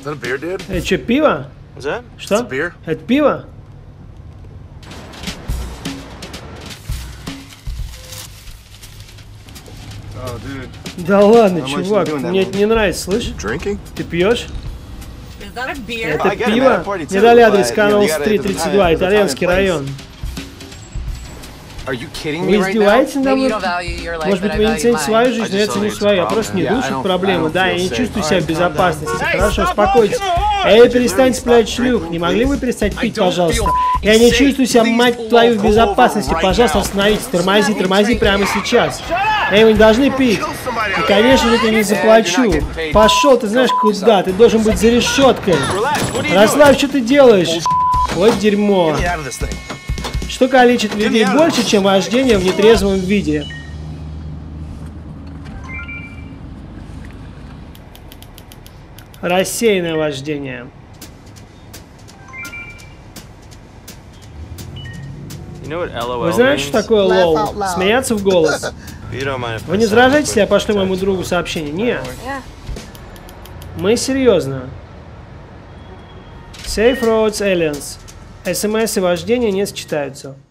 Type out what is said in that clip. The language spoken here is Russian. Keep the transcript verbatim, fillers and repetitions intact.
Это что, пиво? Что? Это пиво? Да ладно, чувак, мне это не нравится, слышь? Ты пьешь? Это пиво? Мне дали адрес Канал-стрит тридцать два, итальянский район. Вы издеваетесь надо мной? Может быть, вы не цените свою жизнь, но я ценю свою. Я просто не душу в проблемы. Да, я не чувствую себя в безопасности. Хорошо, успокойтесь. Эй, перестаньте сплять шлюх. Не могли бы перестать пить, пожалуйста? Я не чувствую себя, мать твою, в безопасности. Пожалуйста, остановитесь. Тормози, тормози прямо сейчас. Эй, вы не должны пить. И, конечно же, я не заплачу. Пошел, ты знаешь куда? Ты должен быть за решеткой. Расслабь, что ты делаешь? Вот дерьмо. Что калечит людей больше, чем вождение в нетрезвом виде? Рассеянное вождение. Вы знаете, что такое лол? Смеяться в голос. Вы не возражаете, если я пошлю моему другу сообщение? Нет. Мы серьезно. Safe Roads Aliens. СМС и вождение не сочетаются.